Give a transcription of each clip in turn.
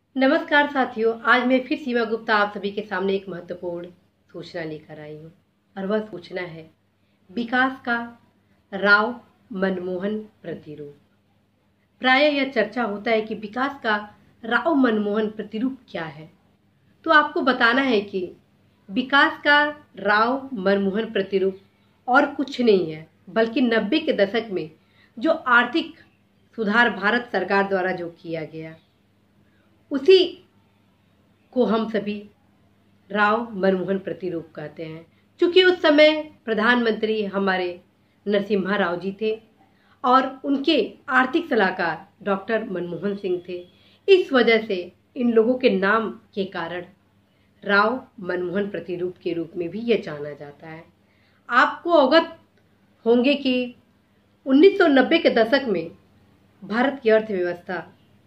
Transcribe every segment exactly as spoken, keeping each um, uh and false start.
नमस्कार साथियों, आज मैं फिर सीमा गुप्ता आप सभी के सामने एक महत्वपूर्ण सूचना लेकर आई हूँ और वह सूचना है विकास का राव मनमोहन प्रतिरूप। प्राय यह चर्चा होता है कि विकास का राव मनमोहन प्रतिरूप क्या है। तो आपको बताना है कि विकास का राव मनमोहन प्रतिरूप और कुछ नहीं है बल्कि नब्बे के दशक में जो आर्थिक सुधार भारत सरकार द्वारा जो किया गया उसी को हम सभी राव मनमोहन प्रतिरूप कहते हैं। क्योंकि उस समय प्रधानमंत्री हमारे नरसिम्हा राव जी थे और उनके आर्थिक सलाहकार डॉक्टर मनमोहन सिंह थे। इस वजह से इन लोगों के नाम के कारण राव मनमोहन प्रतिरूप के रूप में भी यह जाना जाता है। आपको अवगत होंगे कि उन्नीस सौ नब्बे के दशक में भारत की अर्थव्यवस्था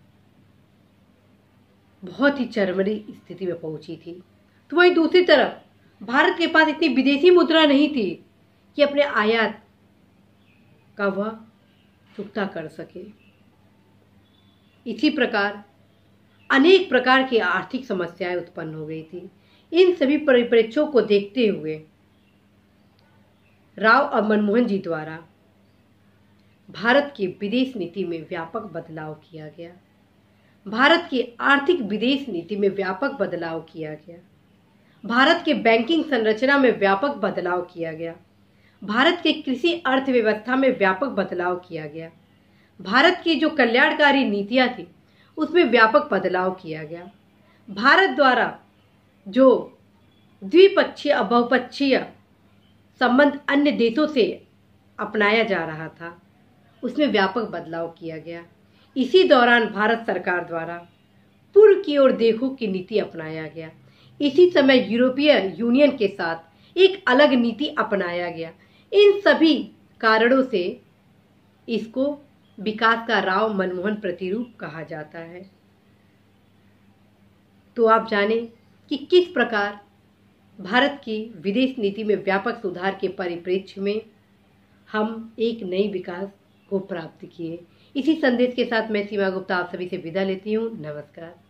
बहुत ही चरमरी स्थिति में पहुंची थी। तो वहीं दूसरी तरफ भारत के पास इतनी विदेशी मुद्रा नहीं थी कि अपने आयात का वह चुकता कर सके। इसी प्रकार अनेक प्रकार की आर्थिक समस्याएं उत्पन्न हो गई थी। इन सभी परिप्रेक्ष्यों को देखते हुए राव और मनमोहन जी द्वारा भारत की विदेश नीति में व्यापक बदलाव किया गया। भारत की आर्थिक विदेश नीति में व्यापक बदलाव किया गया। भारत के बैंकिंग संरचना में व्यापक बदलाव किया गया। भारत के कृषि अर्थव्यवस्था में व्यापक बदलाव किया गया। भारत की जो कल्याणकारी नीतियां थी उसमें व्यापक बदलाव किया गया। भारत द्वारा जो द्विपक्षीय और बहुपक्षीय संबंध अन्य देशों से अपनाया जा रहा था उसमें व्यापक बदलाव किया गया। इसी दौरान भारत सरकार द्वारा पूर्व की ओर देखो की नीति अपनाया गया। इसी समय यूरोपीय यूनियन के साथ एक अलग नीति अपनाया गया। इन सभी कारणों से इसको विकास का राव मनमोहन प्रतिरूप कहा जाता है। तो आप जाने कि किस प्रकार भारत की विदेश नीति में व्यापक सुधार के परिप्रेक्ष्य में हम एक नई विकास को प्राप्त किए। इसी संदेश के साथ मैं सीमा गुप्ता आप सभी से विदा लेती हूँ। नमस्कार।